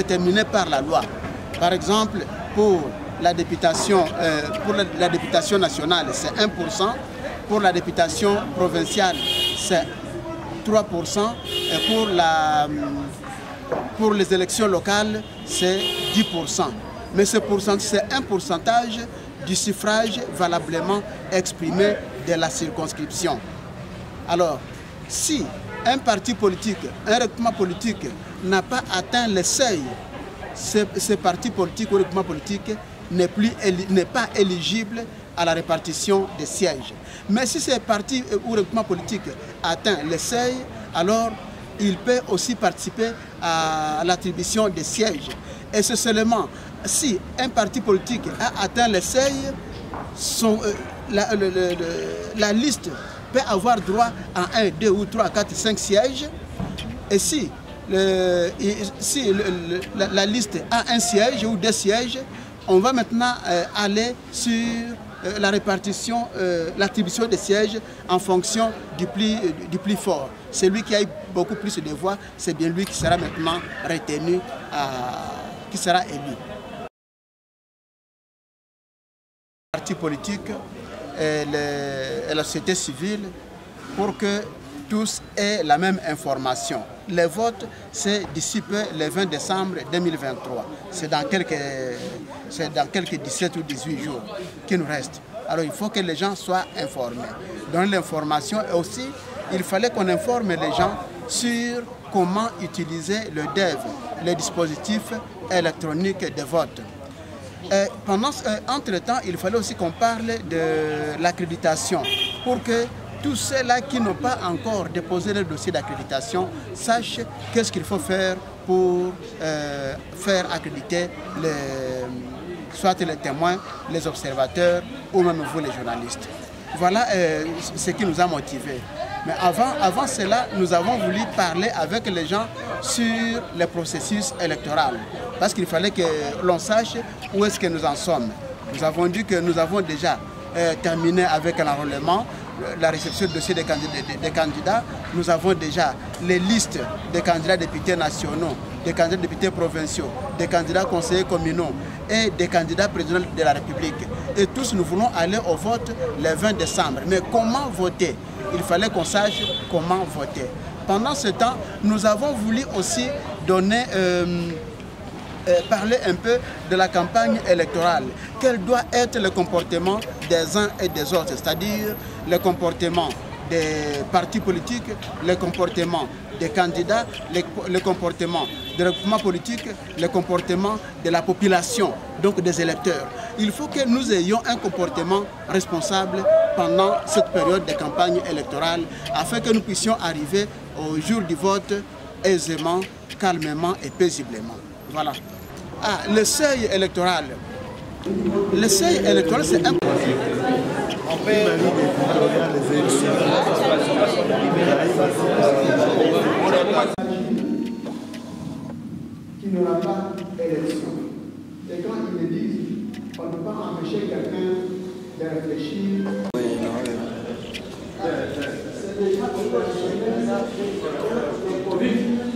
déterminés par la loi. Par exemple, pour la députation nationale, c'est 1%. Pour la députation provinciale, c'est 3%. Et pour les élections locales, c'est 10%. Mais c'est un pourcentage du suffrage valablement exprimé de la circonscription. Alors, si un parti politique, un regroupement politique n'a pas atteint le seuil, ce parti politique ou regroupement politique n'est pas éligible à la répartition des sièges. Mais si ce parti ou regroupement politique atteint le seuil, alors il peut aussi participer à l'attribution des sièges. Et c'est seulement si un parti politique a atteint le seuil, la liste peut avoir droit à 1, 2 ou 3, 4, 5 sièges. Et si la liste a un siège ou 2 sièges, on va maintenant aller sur la répartition, l'attribution des sièges en fonction du plus fort. Celui qui a eu beaucoup plus de voix, c'est bien lui qui sera maintenant retenu, qui sera élu. Les partis politiques et la société civile pour que tous aient la même information. Les votes, c'est d'ici peu, le 20 décembre 2023. C'est dans quelques 17 ou 18 jours qu'il nous reste. Alors il faut que les gens soient informés. Donner l'information et aussi, il fallait qu'on informe les gens sur comment utiliser le DEV, le dispositif électronique de vote. Entre-temps, il fallait aussi qu'on parle de l'accréditation pour que tous ceux-là qui n'ont pas encore déposé leur dossier d'accréditation sachent qu'est-ce qu'il faut faire pour faire accréditer soit les témoins, les observateurs ou même vous les journalistes. Voilà ce qui nous a motivés. Mais avant cela, nous avons voulu parler avec les gens sur le processus électoral. Parce qu'il fallait que l'on sache où est-ce que nous en sommes. Nous avons dit que nous avons déjà terminé avec l'enrôlement, la réception de dossiers des candidats. Nous avons déjà les listes des candidats députés nationaux, des candidats députés provinciaux, des candidats conseillers communaux et des candidats présidents de la République. Et tous nous voulons aller au vote le 20 décembre. Mais comment voter? Il fallait qu'on sache comment voter. Pendant ce temps, nous avons voulu aussi donner, parler un peu de la campagne électorale. Quel doit être le comportement des uns et des autres, c'est-à-dire le comportement des partis politiques, le comportement des candidats, le comportement des regroupements politiques, le comportement de la population, donc des électeurs. Il faut que nous ayons un comportement responsable pendant cette période de campagne électorale afin que nous puissions arriver au jour du vote aisément, calmement et paisiblement. Voilà. Ah, le seuil électoral. Le seuil électoral, c'est un... Qui n'aura pas d'élection. Et quand ils le disent, on ne peut pas empêcher quelqu'un de réfléchir. C'est déjà